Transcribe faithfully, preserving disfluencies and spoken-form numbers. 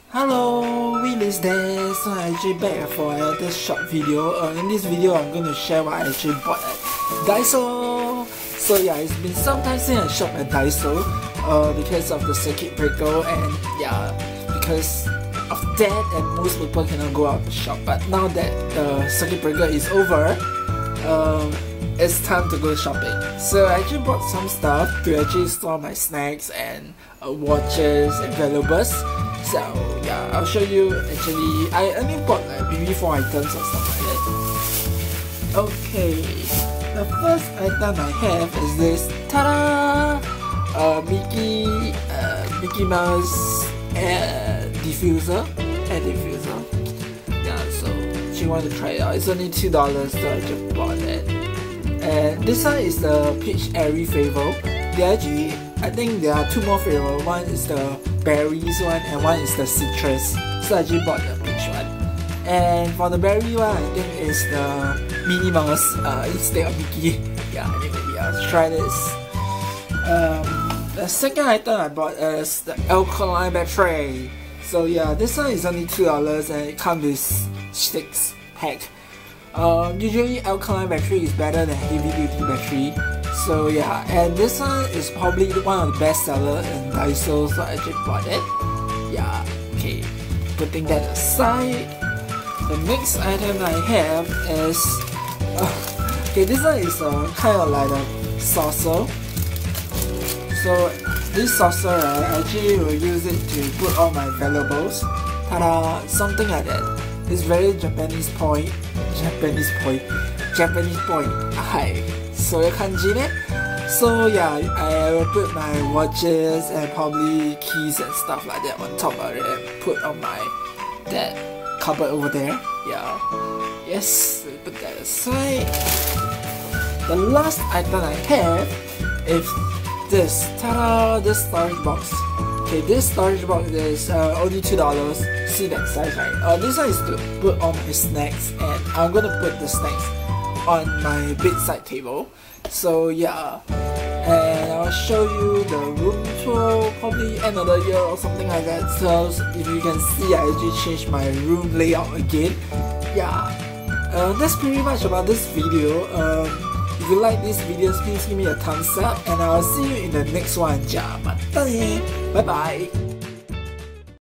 Hello, Willis there. So I actually back for another short video. Uh, in this video, I'm going to share what I actually bought at Daiso. So yeah, it's been some time since I shop at Daiso uh, because of the circuit breaker, and yeah, because of that, and most people cannot go out to shop. But now that the circuit breaker is over, um, it's time to go shopping. So I actually bought some stuff to actually store my snacks and uh, watches and valuables. So yeah, I'll show you. Actually, I only bought like maybe four items or something like that. Okay, the first item I have is this ta-da! Uh, Mickey, uh, Mickey Mouse air diffuser, air diffuser. Yeah, so she wanted to try it out. It's only two dollars, so I just bought it. And this one is the peach airy flavor. They actually, I think there are two more flavors. One is the berries one, and one is the citrus. So I actually bought the peach one. And for the berry one, I think it's the Minnie Mouse uh, instead of Mickey. Yeah, anyway, yeah, let's try this. Um, the second item I bought is the alkaline battery. So yeah, this one is only two dollars and it comes with six pack. Um, usually alkaline battery is better than heavy duty battery. So yeah, and this one is probably one of the best sellers in Daiso, so I just bought it. Yeah, okay, putting that aside, the next item I have is uh, okay, this one is uh, kind of like a saucer. So this saucer, right, I actually will use it to put all my valuables. Ta-da! Something like that. It's very Japanese point. Japanese point. Japanese point. Hi. そういう感じね. So yeah, I will put my watches and probably keys and stuff like that on top of it and put on my that cupboard over there. Yeah. Yes, put that aside. The last item I have is this. Ta-da! This storage box. Okay, this storage box is uh, only two dollars. See that size, right? Uh, this one is to put all my snacks, and I'm gonna put the snacks on my bedside table. So yeah, and I'll show you the room tour probably end of the year or something like that. So if you can see, I actually changed my room layout again. Yeah, uh, that's pretty much about this video. Um, if you like these videos, please give me a thumbs up, and I'll see you in the next one. じゃあまたね。バイバイ。